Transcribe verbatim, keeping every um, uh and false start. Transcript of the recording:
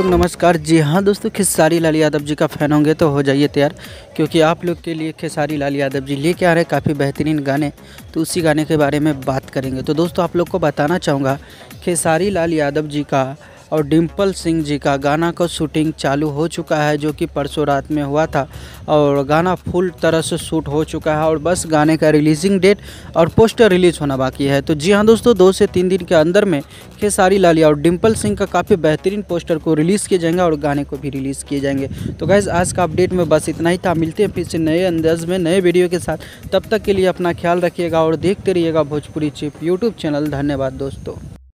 नमस्कार। जी हाँ दोस्तों, खेसारी लाल यादव जी का फ़ैन होंगे तो हो जाइए तैयार, क्योंकि आप लोग के लिए खेसारी लाल यादव जी लेके आ रहे हैं काफ़ी बेहतरीन गाने। तो उसी गाने के बारे में बात करेंगे। तो दोस्तों आप लोग को बताना चाहूँगा, खेसारी लाल यादव जी का और डिम्पल सिंह जी का गाना का शूटिंग चालू हो चुका है, जो कि परसों रात में हुआ था। और गाना फुल तरह से शूट हो चुका है और बस गाने का रिलीजिंग डेट और पोस्टर रिलीज़ होना बाकी है। तो जी हाँ दोस्तों, दो से तीन दिन के अंदर में खेसारी लाल और डिम्पल सिंह का काफ़ी बेहतरीन पोस्टर को रिलीज़ किए जाएंगे और गाने को भी रिलीज़ किए जाएंगे। तो गैस आज का अपडेट में बस इतना ही था। मिलते हैं फिर से नए अंदाज में नए वीडियो के साथ। तब तक के लिए अपना ख्याल रखिएगा और देखते रहिएगा भोजपुरी चिप यूट्यूब चैनल। धन्यवाद दोस्तों।